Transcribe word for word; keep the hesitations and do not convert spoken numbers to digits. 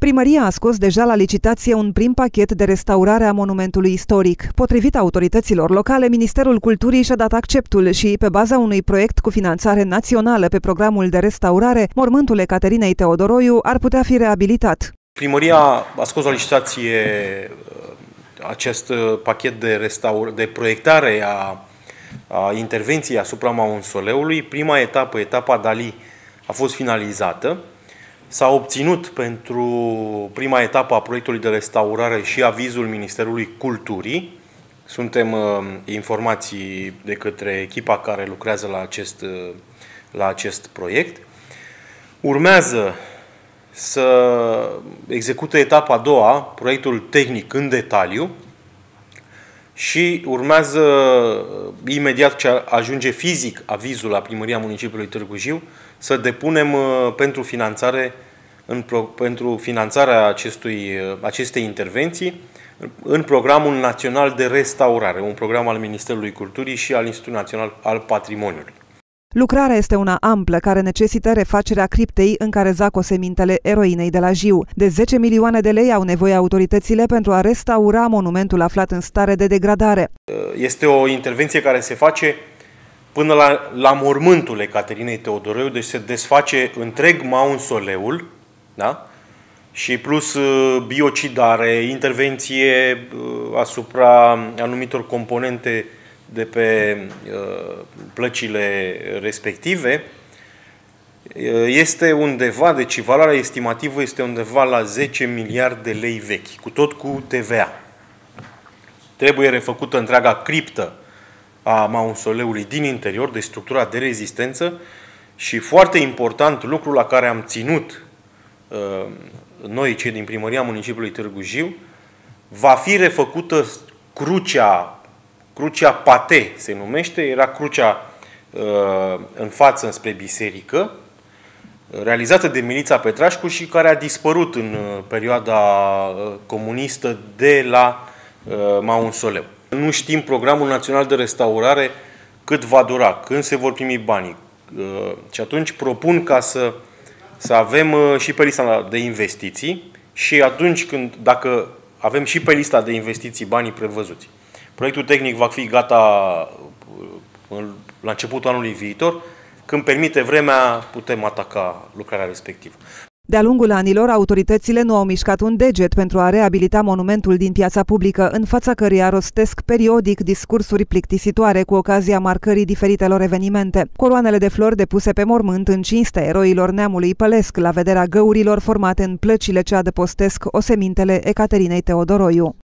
Primăria a scos deja la licitație un prim pachet de restaurare a monumentului istoric. Potrivit autorităților locale, Ministerul Culturii și-a dat acceptul și, pe baza unui proiect cu finanțare națională pe programul de restaurare, mormântul Ecaterinei Teodoroiu ar putea fi reabilitat. Primăria a scos la licitație acest pachet de, restaur- de proiectare a, a intervenției asupra mausoleului. Prima etapă, etapa Dali, a fost finalizată. S-a obținut pentru prima etapă a proiectului de restaurare și avizul Ministerului Culturii. Suntem uh, informați de către echipa care lucrează la acest, uh, la acest proiect. Urmează să execute etapa a doua, proiectul tehnic în detaliu, și urmează, imediat ce ajunge fizic avizul la Primăria Municipiului Târgu Jiu, să depunem pentru finanțare, în pro, pentru finanțarea acestui, acestei intervenții în Programul Național de Restaurare, un program al Ministerului Culturii și al Institutului Național al Patrimoniului. Lucrarea este una amplă care necesită refacerea criptei în care zac osemintele eroinei de la Jiu. De zece milioane de lei au nevoie autoritățile pentru a restaura monumentul aflat în stare de degradare. Este o intervenție care se face până la, la mormântul Ecaterinei Teodoroiu, deci se desface întreg mausoleul, da? Și plus biocidare, intervenție asupra anumitor componente de pe uh, plăcile respective, este undeva, deci valoarea estimativă este undeva la zece miliarde de lei vechi, cu tot cu T V A. Trebuie refăcută întreaga criptă a mausoleului din interior, de structura de rezistență, și foarte important, lucru la care am ținut uh, noi, cei din Primăria Municipiului Târgu Jiu, va fi refăcută crucea Crucea Pate se numește, era crucea uh, în față înspre biserică, realizată de Milița Petrașcu și care a dispărut în uh, perioada uh, comunistă de la uh, mausoleu. Nu știm Programul Național de Restaurare cât va dura, când se vor primi banii. Uh, și atunci propun ca să, să avem uh, și pe lista de investiții și atunci când, dacă avem și pe lista de investiții banii prevăzuți. Proiectul tehnic va fi gata la începutul anului viitor. Când permite vremea, putem ataca lucrarea respectivă. De-a lungul anilor, autoritățile nu au mișcat un deget pentru a reabilita monumentul din piața publică, în fața căreia rostesc periodic discursuri plictisitoare cu ocazia marcării diferitelor evenimente. Coroanele de flori depuse pe mormânt în cinstea eroilor neamului pălesc, la vederea găurilor formate în plăcile ce adăpostesc osemintele Ecaterinei Teodoroiu.